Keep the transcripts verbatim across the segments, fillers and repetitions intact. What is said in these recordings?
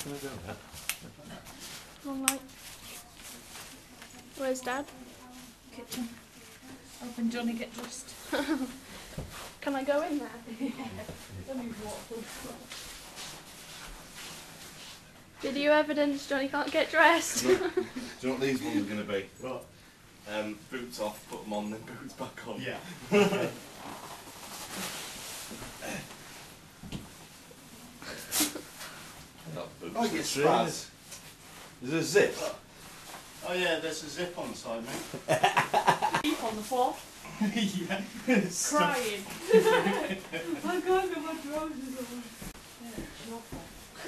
Wrong light. Where's Dad? Kitchen. Helping Johnny get dressed. Can I go in there? Let me walk. Video evidence, Johnny can't get dressed. Do you know what these ones are going to be? What? Um, boots off, put them on, then boots back on. Yeah. Oh, you get spaz. Is there a zip? Oh yeah, there's a zip on the side, mate. Deep on the floor. Yeah. Crying. I can't get my trousers on. Yeah, it's awful.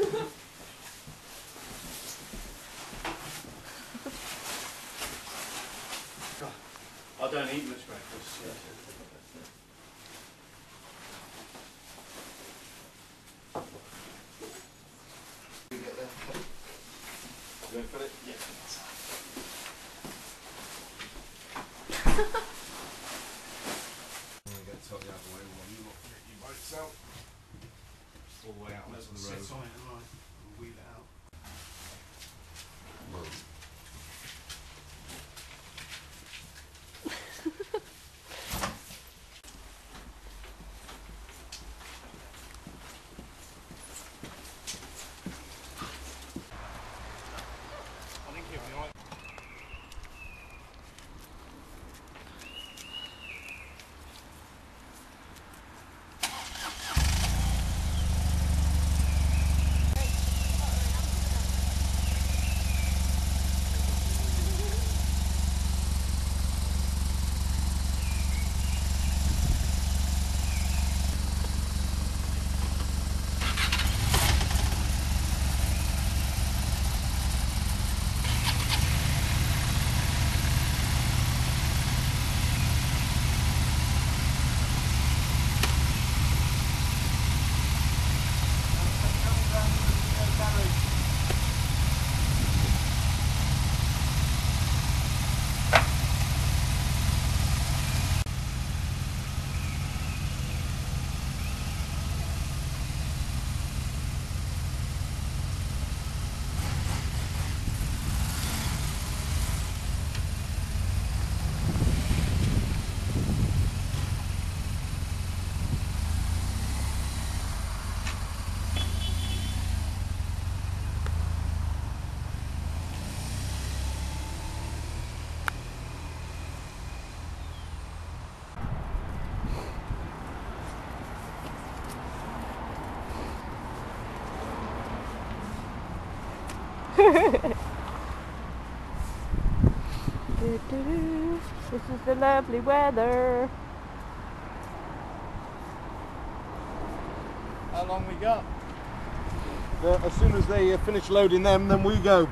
I don't eat much breakfast. Yeah. You get there. You going to fill it? Yeah. I'm going to get totally out of the way while you lot get your boats out. All the way out onto the road. Sit on it and I will wheel it out. I think it'll be alright. This is the lovely weather. How long we got? Uh, as soon as they uh, finish loading them, then we go.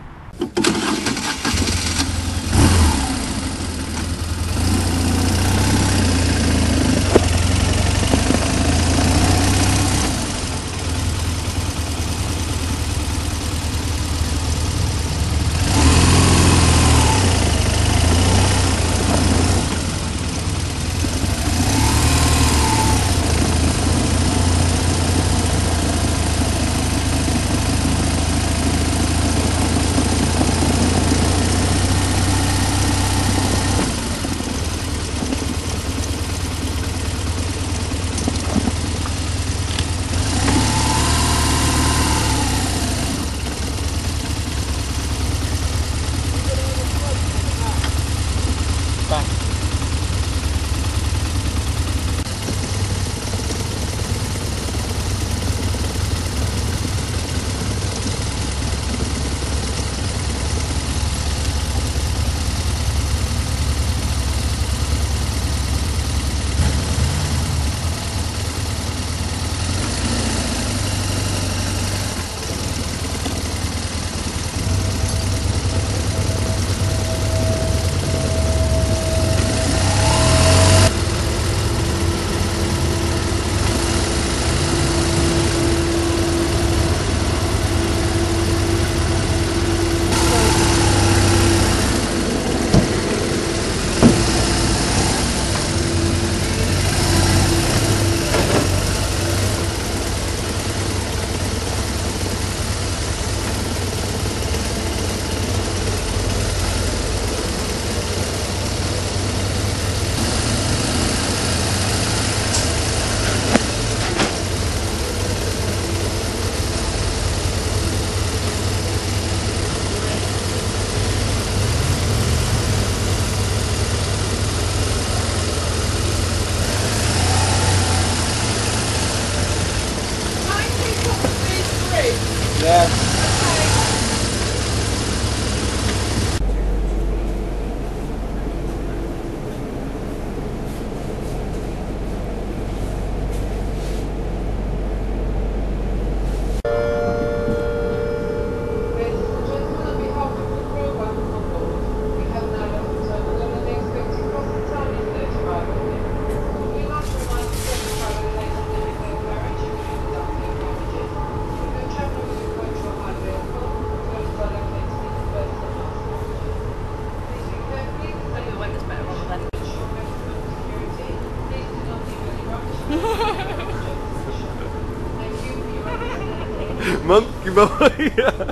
Monkey boy.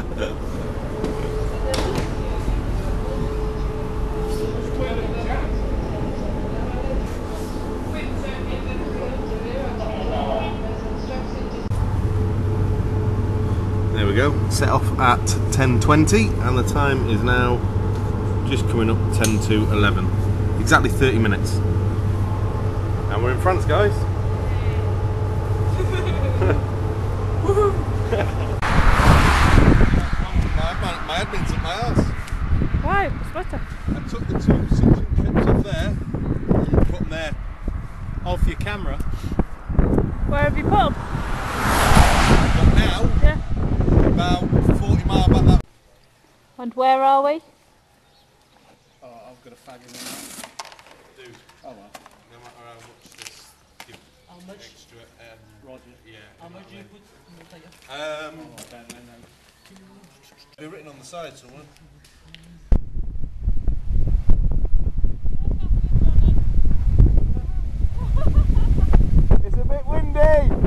There we go. Set off at ten twenty, and the time is now just coming up ten to eleven. Exactly thirty minutes. And we're in France, guys. my, my admin's at my house. Why? What's the matter? I took the two suction clips off there and put them there. Off your camera. Where have you put them? But now, Yeah. about forty miles back that. And where are we? Oh, I've got a fag in there. Dude, Oh well. no matter how much this give How much? extra, um, Roger. yeah. How much do you put in the tire? Um, Oh, I don't know, no. they're written on the side somewhere. It's a bit windy.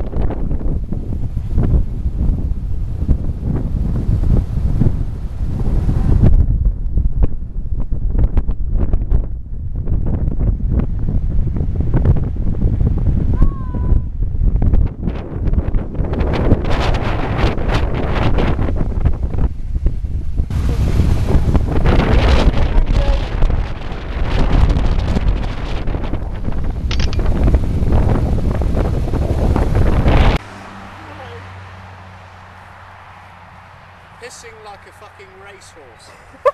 Pissing like a fucking racehorse.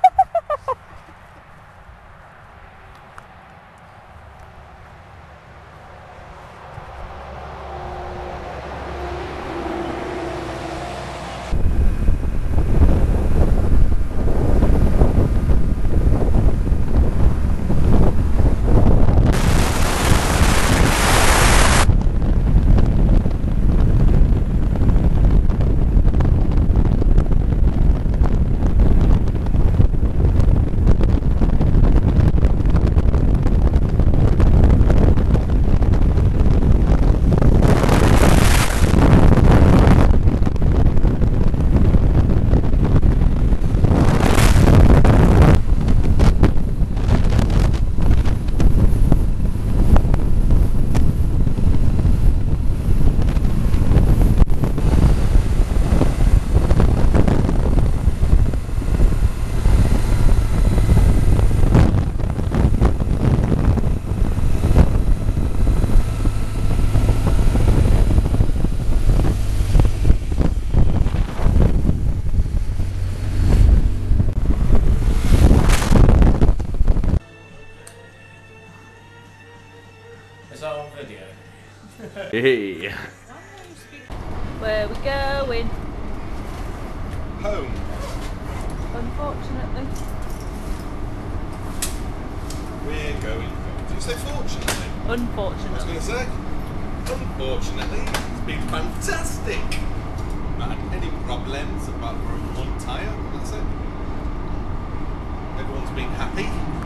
Is that on video? Hey. Where we going? Home. Unfortunately. We're going. Did you say fortunately? I was Unfortunately. going to say. Unfortunately, it's been fantastic. Not had any problems apart from one tyre. That's it. Everyone's been happy.